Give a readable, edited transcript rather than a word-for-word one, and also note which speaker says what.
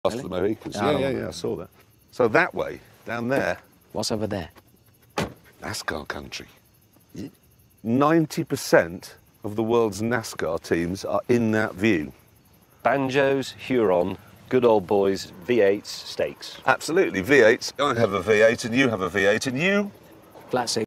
Speaker 1: Past the Mohicans. Yeah, I saw that. So that way, down there.
Speaker 2: What's over there?
Speaker 1: NASCAR country. 90% of the world's NASCAR teams are in that view.
Speaker 3: Banjos, Huron, good old boys, V8s, stakes.
Speaker 1: Absolutely, V8s. I have a V8 and you have a V8 and you?
Speaker 2: Flat 6.